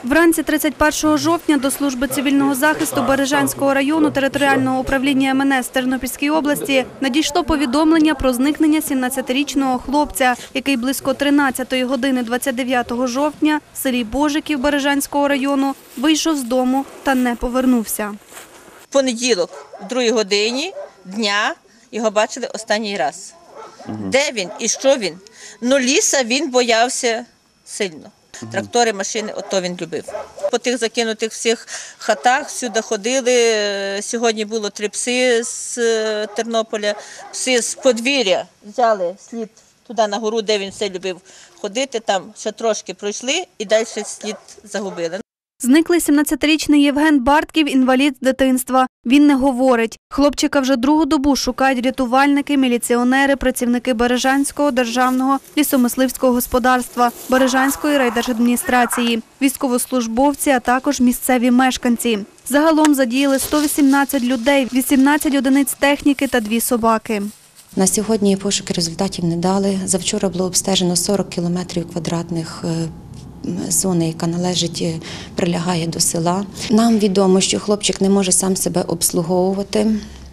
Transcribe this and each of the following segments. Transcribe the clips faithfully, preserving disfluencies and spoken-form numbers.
Вранці тридцять першого жовтня до служби цивільного захисту Бережанського району територіального управління ем ен ес Тернопільської області надійшло повідомлення про зникнення сімнадцятирічного хлопця, який близько тринадцятої години двадцять дев'ятого жовтня в селі Божиків Бережанського району вийшов з дому та не повернувся. В понеділок, в другій годині дня, його бачили останній раз. Угу. Де він і що він? Ну, ліса він боявся сильно. Трактори, машини, ото він любив. По тих закинутих всіх хатах всюди ходили. Сьогодні було три пси з Тернополя. Пси з подвір'я взяли слід туди на гору, де він все любив ходити. Там ще трошки пройшли і далі слід загубили. Зниклий сімнадцятирічний Євген Бартків – інвалід з дитинства. Він не говорить. Хлопчика вже другу добу шукають рятувальники, міліціонери, працівники Бережанського державного лісомисливського господарства, Бережанської райдержадміністрації, військовослужбовці, а також місцеві мешканці. Загалом задіяли сто вісімнадцять людей, вісімнадцять одиниць техніки та дві собаки. На сьогодні пошуки результатів не дали. Завчора було обстежено сорок кілометрів квадратних зони, яка належить, прилягає до села. Нам відомо, що хлопчик не може сам себе обслуговувати.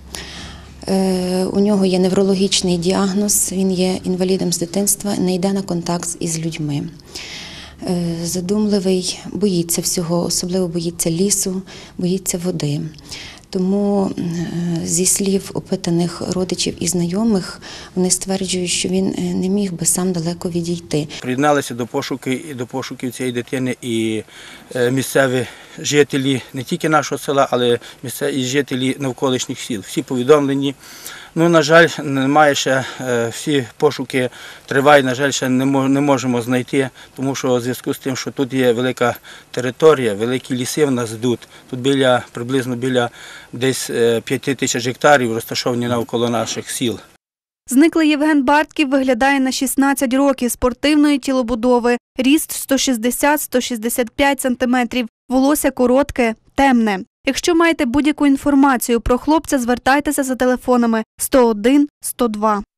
У нього є неврологічний діагноз, він є інвалідом з дитинства, не йде на контакт із людьми. Задумливий, боїться всього, особливо боїться лісу, боїться води. Тому зі слів опитаних родичів і знайомих, вони стверджують, що він не міг би сам далеко відійти. Приєдналися до пошуків, до пошуків цієї дитини і місцеві жителі не тільки нашого села, але місцеві жителі навколишніх сіл. Всі повідомлені. Ну, на жаль, немає ще, всі пошуки тривають, на жаль, ще не можемо знайти, тому що у зв'язку з тим, що тут є велика територія, великі ліси в нас йдуть, тут біля, приблизно біля десь п'яти тисяч гектарів розташовані навколо наших сіл. Зниклий Євген Бартків виглядає на шістнадцять років, спортивної тілобудови, ріст сто шістдесят - сто шістдесят п'ять сантиметрів, волосся коротке, темне. Якщо маєте будь-яку інформацію про хлопця, звертайтеся за телефонами сто один - сто два.